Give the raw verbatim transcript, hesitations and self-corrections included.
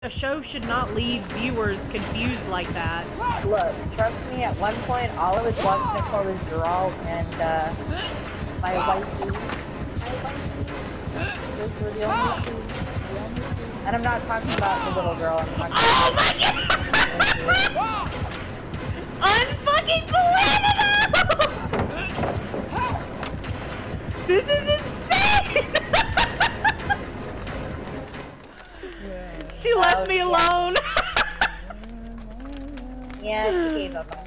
A show should not leave viewers confused like that. Look, trust me, at one point, all I was watching it for was Geralt and, uh, my wifey. My wifey. Those were the only two. The only two. And I'm not talking about the little girl, I'm talking Oh about... my god! Unfucking believable! This is insane! She left Oh, me yeah. alone. Yeah, she gave up on me.